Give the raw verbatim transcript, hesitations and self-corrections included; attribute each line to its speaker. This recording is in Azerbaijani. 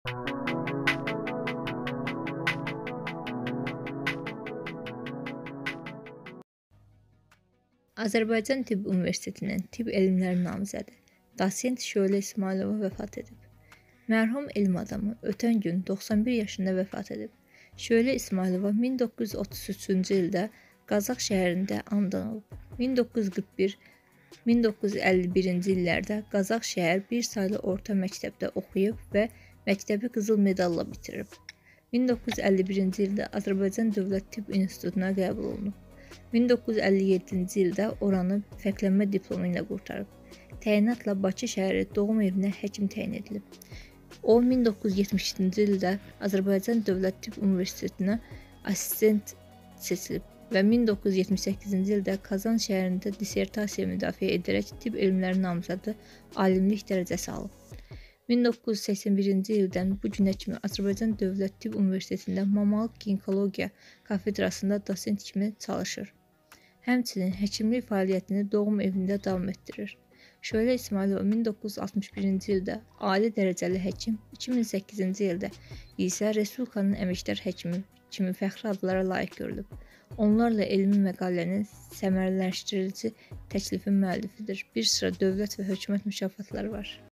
Speaker 1: Azərbaycan Tibb Universitetinin Tibb Elmləri namizədi Dosent Şölə İsmayılova vəfat edib. Mərhum elm adamı ötən gün doxsan bir yaşında vəfat edib. Şölə İsmayılova min doqquz yüz otuz üçüncü ildə Qazax şəhərində anadan olub. min doqquz yüz qırx bir - min doqquz yüz əlli birinci illərdə Qazax şəhər bir saylı orta məktəbdə oxuyub və məktəbi qızıl medalla bitirib. min doqquz yüz əlli birinci ildə Azərbaycan Dövlət Tibb İnstitutuna qəbul olunub. min doqquz yüz əlli yeddinci ildə oranı fərqlənmə diplomu ilə qurtarıb. Təyinatla Bakı şəhəri doğum evinə həkim təyin edilib. O, min doqquz yüz yetmişinci ildə Azərbaycan Dövlət Tibb Universitetinə assistent seçilib və min doqquz yüz yetmiş səkkizinci ildə Kazan şəhərində dissertasiya müdafiə edərək tibb elmləri namizədi alimlik dərəcəsi alıb. min doqquz yüz səksən birinci ildən bu günə kimi Azərbaycan Dövlət Tibb Universitetində mamalıq ginekologiya kafedrasında dosent kimi çalışır. Həmçinin həkimlik fəaliyyətini doğum evində davam etdirir. Şölə İsmayılova min doqquz yüz altmış birinci ildə ali dərəcəli həkim, iki min səkkizinci ildə isə Respublikanın əməkdar həkimi kimi fəxri adlara layiq görülüb. Onlarla elmi məqalənin səmərələşdirici təklifin müəllifidir. Bir sıra dövlət və hökumət mükafatları var.